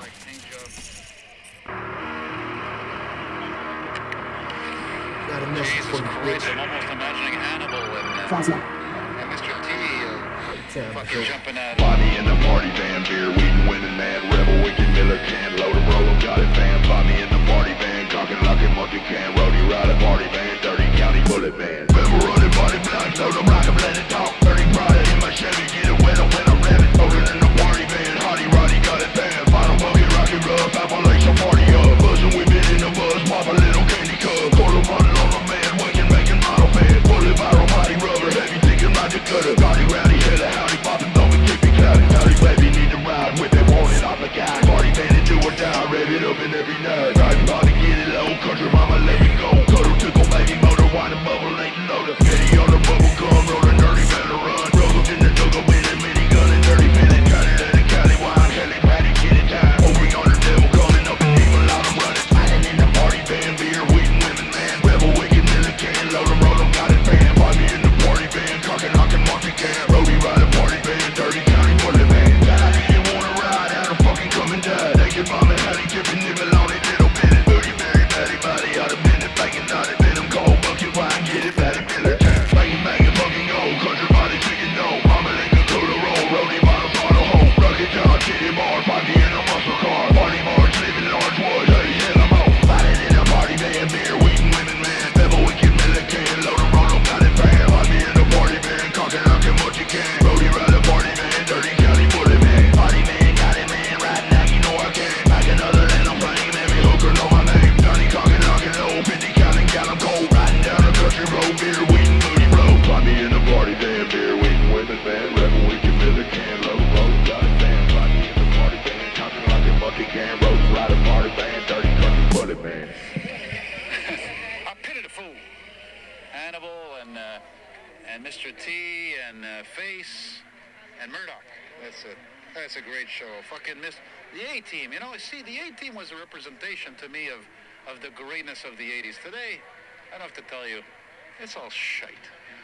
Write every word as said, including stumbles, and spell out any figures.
like paint job. Got a message Jesus for you, Christ, bitch. I'm almost imagining Hannibal and, uh, Plasma. and Mister T uh, Damn, fucking bitch. jumping at Body in the party van, beer, weed, winning man, rebel, wicked, Miller can, load 'em, roll 'em, got it, fam. Body in the party van, cocking, locking, monkey can, roadie, ride a party van, dirty county bullet man. Rebel running body black, load 'em, rock 'em, let it talk. Dirty Prada in my Chevy, get it wet, when I rev it. Older in the party van, hottie, roddy, got it, fam. Bottom bucket, rocket, rough, Appalachian party up. Buzzing with it in the buzz, pop a little candy cup. Quarter running on a man, waking, making model fan. Bullet viral, body rubber, heavy, thinking like a cutter. Body rowdy, hella howdy, popping, thumping, kick cloudy. Howdy, baby, need to ride with it, want it off the guy. Party van, and do or die, rev it up in every night. Ride body, get it low, country mama, let me go. Cuddle, tickle, baby, motor, wine and bubble, ain't loader. Fitty on the bubble gum, rolling dirty, better run. Ruggles in the juggle with it, minigun and dirty minute. Cali, let it, Cali, wine, Cali, patty, get it time. Over on the devil, coming up and evil, out I'm running. Smiling in the party van, beer, weed, and women, man. Rebel, wicked, Miller can, load 'em, roll 'em, got it, fan. Find me in the party van, cocking, knocking, monkey can. Roadie, ride a party van, dirty county, bullet man. God, I didn't wanna ride, how the fucking come and die. They get bombing, how they tipping, nibble on it, little bit. Booty, berry, fatty, body, out of minute, banging, not it, been 'em cold, bucket, wine, get it, fatty, Miller time. Banging, banging, fucking gold, country body, chicken dough. Mama, like a cooler roll, roadie, bottle, bottle, home. Rugged John, titty bar, party in a muscle car. Party bars, living large wood, hey, hell, I'm home. Riding in a party van, beer, weed, and women, man. Rebel, wicked, Miller can, load 'em, roll 'em, got it, fam. Find me in the party van, cocking, knocking, what you can. Roadie, ride a party van, dirty county, bullet man. Party man, got it, man, riding out, you know I can. Back another land of fame, every hooker know my name. Johnny, cocking, knocking, low, fifty counting, got 'em cold. Riding down the country road, beer, weed, and booty road. Find me in the party van, beer, weed, and women, man. Rebel, wicked, Miller can, load 'em, roll 'em, got it, fam. Find me in the party van, cocking, knocking, monkey can, road, ride a party van, dirty country bullet man. I pity the fool. Hannibal and uh, and Mister T and uh, Face and Murdoch. That's a that's a great show. Fucking miss the A-Team. You know, see, the A-Team was a representation to me of of the greatness of the eighties. Today, I don't have to tell you, it's all shite.